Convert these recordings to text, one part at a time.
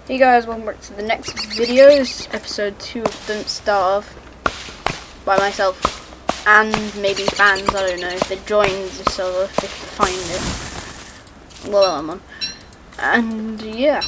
Hey guys, welcome back to the next video. This is episode 2 of Don't Starve by myself and maybe fans, I don't know, if they joined the server, if they can find it. Well, I'm on. And yeah,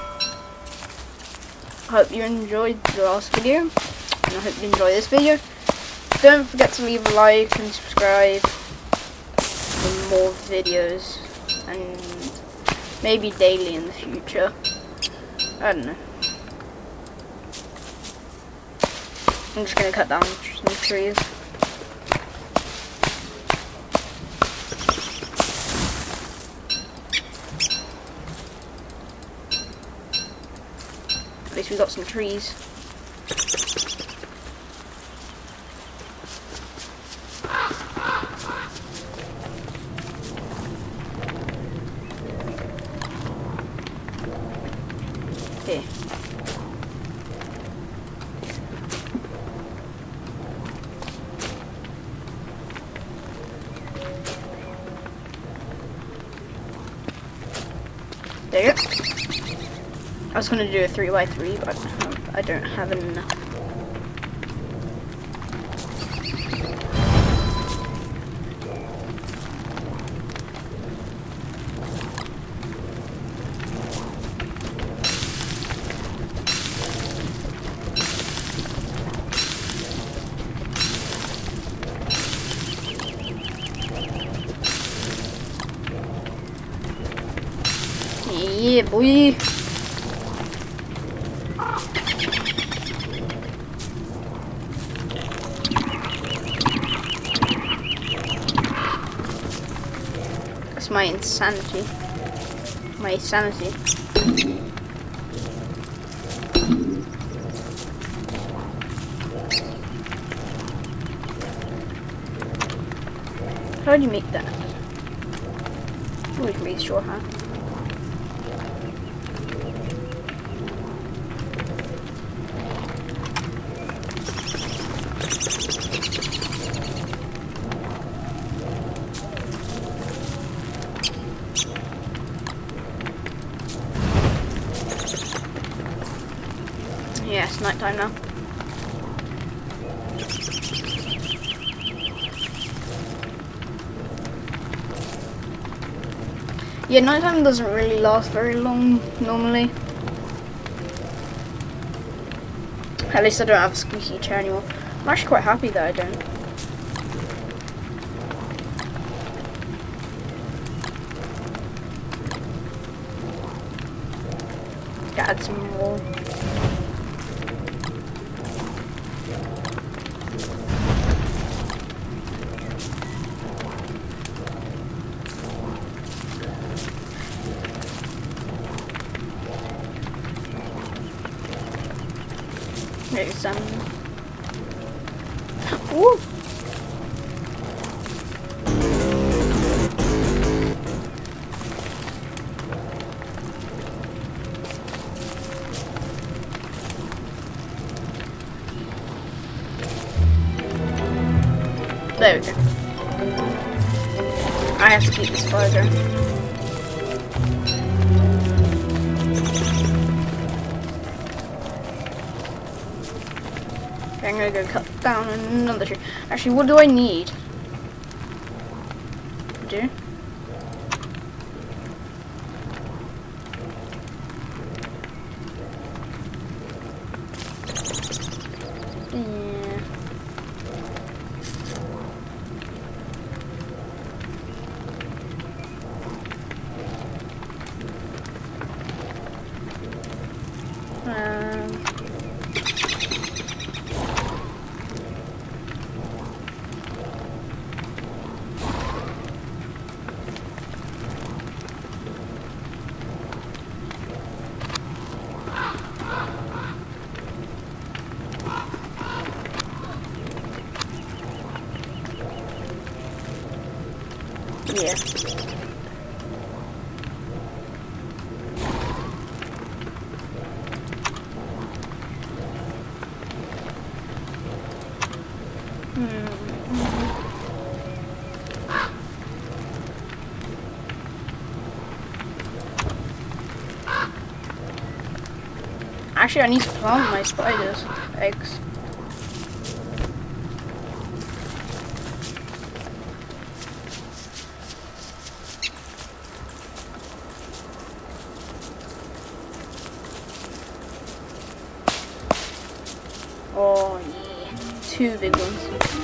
hope you enjoyed the last video, and I hope you enjoy this video. Don't forget to leave a like and subscribe for more videos, and maybe daily in the future. I don't know. I'm just gonna cut down some trees. At least we got some trees. Okay. There you go. I was gonna do a 3x3, but I don't have enough. Yeah, boy. That's my insanity. My sanity. How do you make that? Oh, we can make straw hat. Yeah, it's night time now. Yeah, nighttime doesn't really last very long normally. At least I don't have a squeaky chair anymore. I'm actually quite happy that I don't. Gotta add some more. Maybe some. Woo! There we go. I have to keep this fire going. I'm gonna go cut down another tree. Actually, what do I need? Do? Yeah. Yeah. Actually, I need to plant my spiders' eggs. Oh yeah, 2 big ones.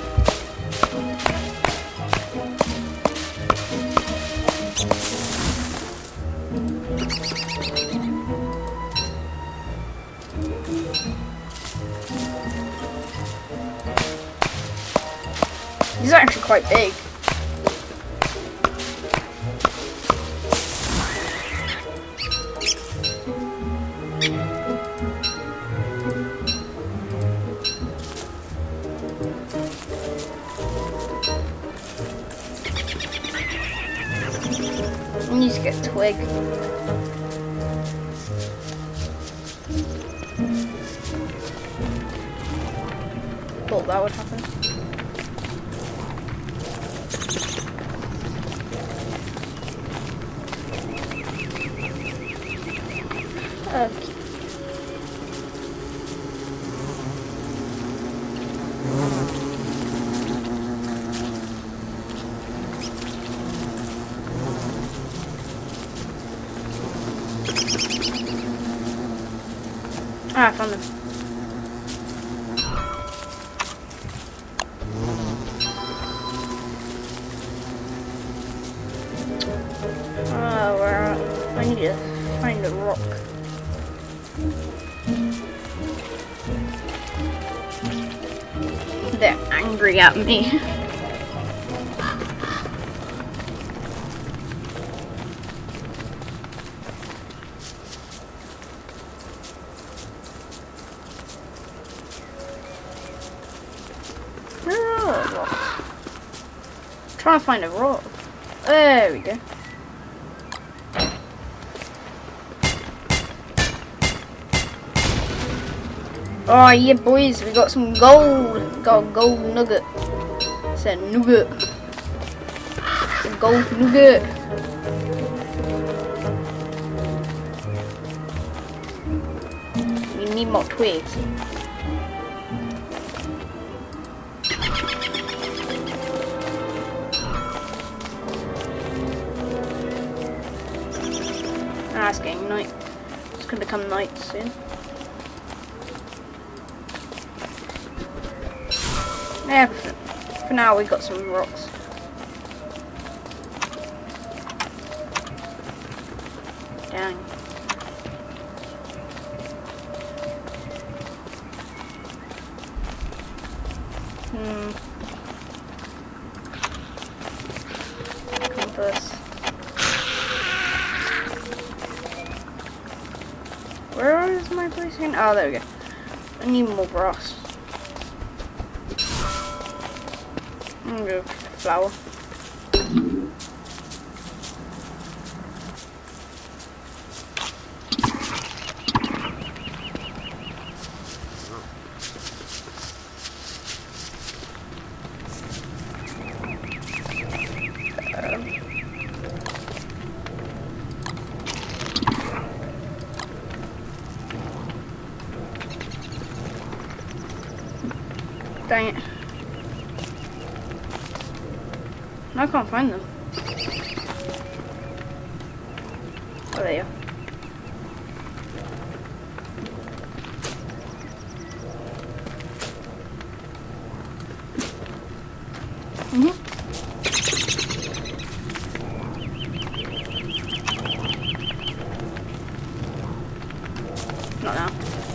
These are actually quite big. I need to get a twig. Thought that would happen. Okay. Ah, I found them. I need to find a rock. They're angry at me. Where are the rocks? I'm trying to find a rock. There we go. Oh yeah, boys, we got some gold. We got a gold nugget. It's a nugget. It's a gold nugget. We need more twigs. Ah, it's getting night. It's gonna become night soon. Yeah, for now we got some rocks. Dang. Compass. Where is my place again? Oh, there we go. I need more brass. I'm gonna go flour. Dang it. I can't find them. Oh, there you are. Not now.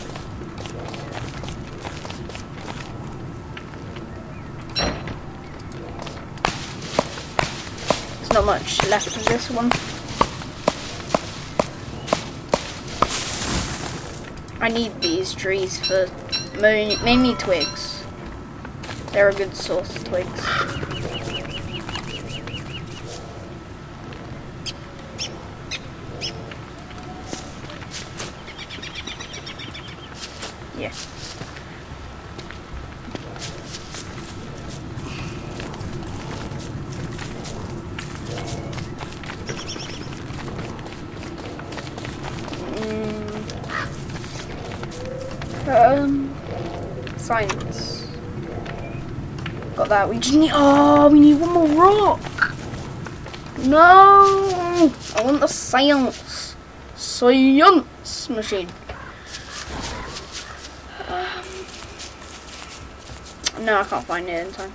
Not much left of this one. I need these trees for mainly twigs. They're a good source of twigs. Yeah. Science. Got that. We just need. Oh, we need one more rock. No, I want the science machine. No, I can't find it in time.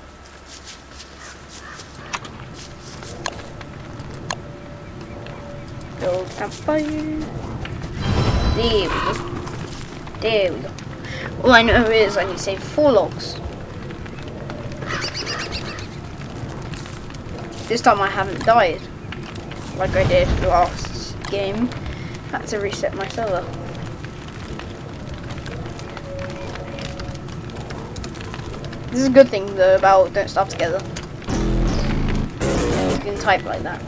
Build campfire. There we go. There we go. All I know is I need to save 4 logs. This time I haven't died like I did last game. Had to reset my server. This is a good thing though about Don't Starve Together. You can type like that.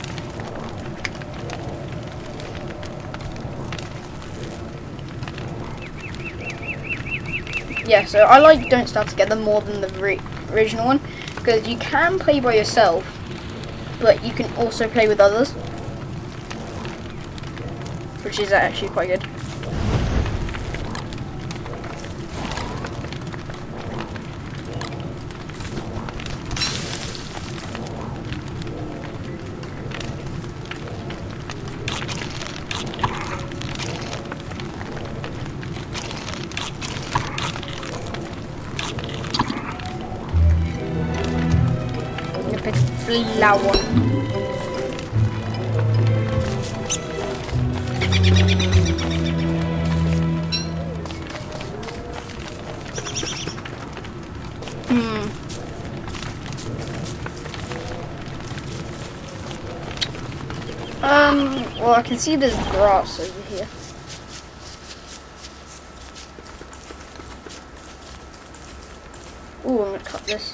Yeah, so I like Don't Starve Together more than the original one because you can play by yourself, but you can also play with others, which is actually quite good. Flower. Well, I can see there's grass over here. Ooh, I'm gonna cut this.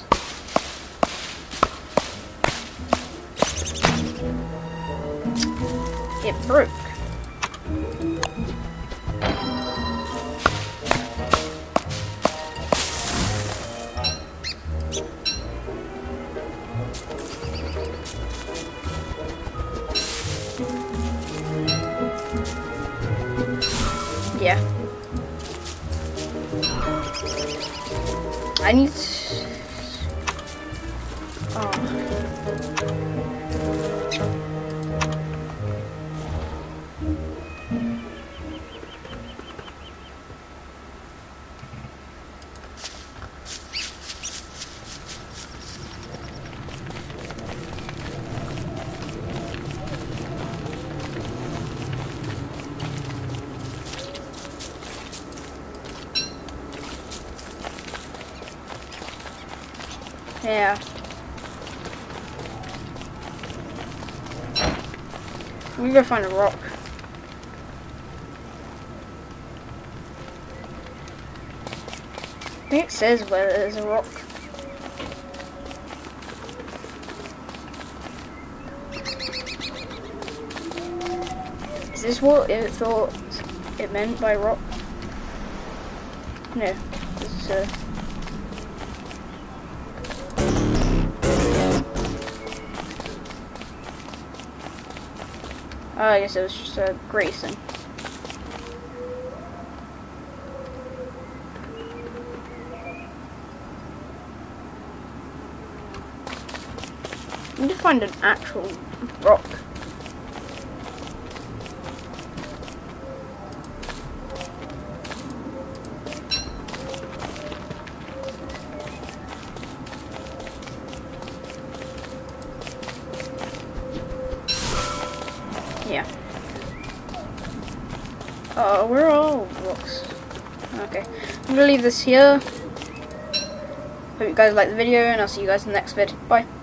It broke. Yeah. I need to... Yeah. I'm gonna go find a rock. I think it says where there's a rock. Is this what it thought it meant by rock? No. This is I guess it was just a Grayson. I need to find an actual rock. Yeah. Where are all rocks? Okay. I'm gonna leave this here. Hope you guys like the video, and I'll see you guys in the next vid. Bye.